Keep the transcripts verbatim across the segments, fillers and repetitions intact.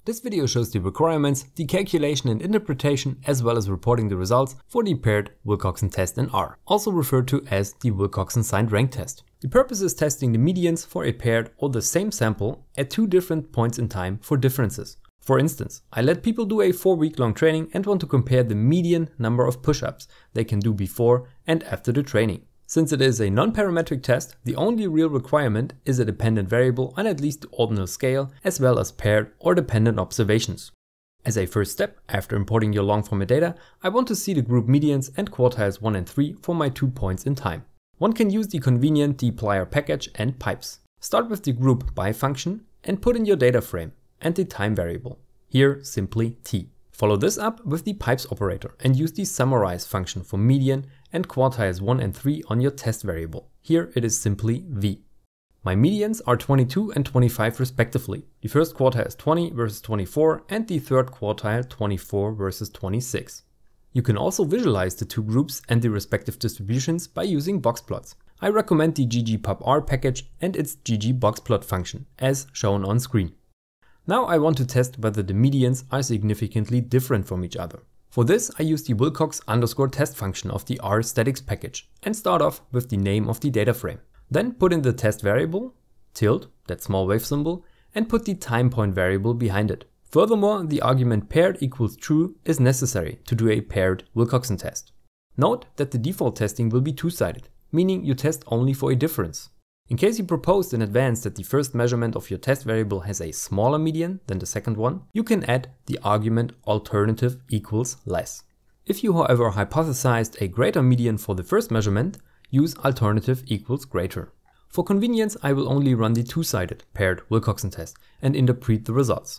This video shows the requirements, the calculation and interpretation, as well as reporting the results for the paired Wilcoxon test in R, also referred to as the Wilcoxon signed rank test. The purpose is testing the medians for a paired or the same sample at two different points in time for differences. For instance, I let people do a four week long training and want to compare the median number of push-ups they can do before and after the training. Since it is a non-parametric test, the only real requirement is a dependent variable on at least the ordinal scale, as well as paired or dependent observations. As a first step, after importing your long format data, I want to see the group medians and quartiles one and three for my two points in time. One can use the convenient dplyr-package and pipes. Start with the group by function and put in your data frame and the time variable, here simply t. Follow this up with the pipes operator and use the summarize function for median and quartiles one and three on your test variable. Here it is simply v. My medians are twenty-two and twenty-five respectively. The first quartile is twenty versus twenty-four and the third quartile twenty-four versus twenty-six. You can also visualize the two groups and the respective distributions by using boxplots. I recommend the ggpupr package and its ggboxplot function, as shown on screen. Now I want to test whether the medians are significantly different from each other. For this I use the wilcox_test function of the rstatix-package and start off with the name of the data frame. Then put in the test variable, tilde, that small wave symbol, and put the time point variable behind it. Furthermore, the argument paired equals true is necessary to do a paired Wilcoxon test. Note that the default testing will be two-sided, meaning you test only for a difference. In case you proposed in advance that the first measurement of your test variable has a smaller median than the second one, you can add the argument alternative equals less. If you, however, hypothesized a greater median for the first measurement, use alternative equals greater. For convenience, I will only run the two-sided paired Wilcoxon test and interpret the results.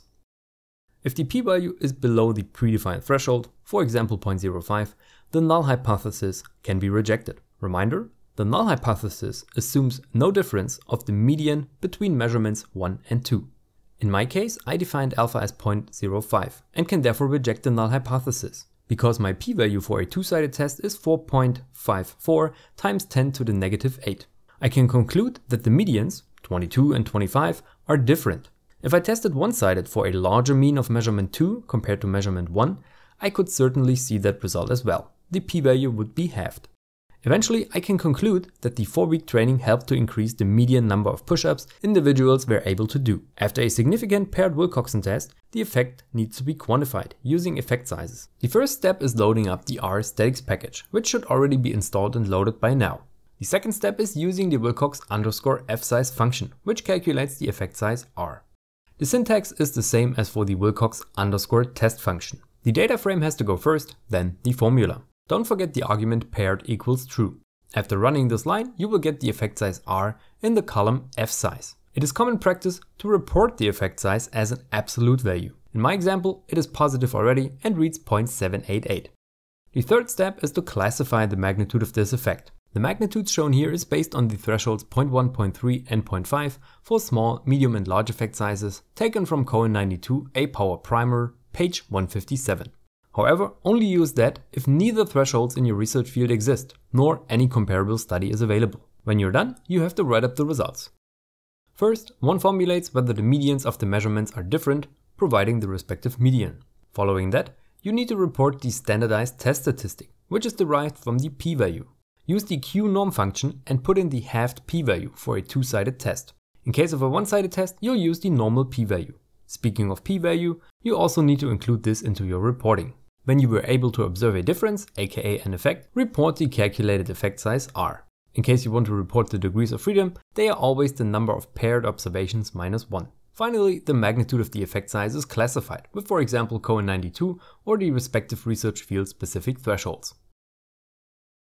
If the p-value is below the predefined threshold, for example zero point zero five, the null hypothesis can be rejected. Reminder: the null hypothesis assumes no difference of the median between measurements one and two. In my case, I defined alpha as zero point zero five and can therefore reject the null hypothesis, because my p-value for a two-sided test is four point five four times ten to the negative eight. I can conclude that the medians, twenty-two and twenty-five, are different. If I tested one-sided for a larger mean of measurement two compared to measurement one, I could certainly see that result as well. The p-value would be halved. Eventually, I can conclude that the four week training helped to increase the median number of push-ups individuals were able to do. After a significant paired Wilcoxon test, the effect needs to be quantified using effect sizes. The first step is loading up the rstatix-package, which should already be installed and loaded by now. The second step is using the wilcox_fsize function, which calculates the effect size r. The syntax is the same as for the wilcox_test function. The data frame has to go first, then the formula. Don't forget the argument paired equals true. After running this line, you will get the effect size r in the column fsize. It is common practice to report the effect size as an absolute value. In my example, it is positive already and reads zero point seven eight eight. The third step is to classify the magnitude of this effect. The magnitude shown here is based on the thresholds zero point one, zero point three and zero point five for small, medium and large effect sizes, taken from Cohen ninety-two A Power Primer, page one fifty-seven. However, only use that if neither thresholds in your research field exist, nor any comparable study is available. When you're done, you have to write up the results. First, one formulates whether the medians of the measurements are different, providing the respective median. Following that, you need to report the standardized test statistic, which is derived from the p-value. Use the qnorm function and put in the halved p-value for a two-sided test. In case of a one-sided test, you'll use the normal p-value. Speaking of p-value, you also need to include this into your reporting. When you were able to observe a difference, aka an effect, report the calculated effect size r. In case you want to report the degrees of freedom, they are always the number of paired observations minus one. Finally, the magnitude of the effect size is classified with, for example, Cohen ninety-two or the respective research field specific thresholds.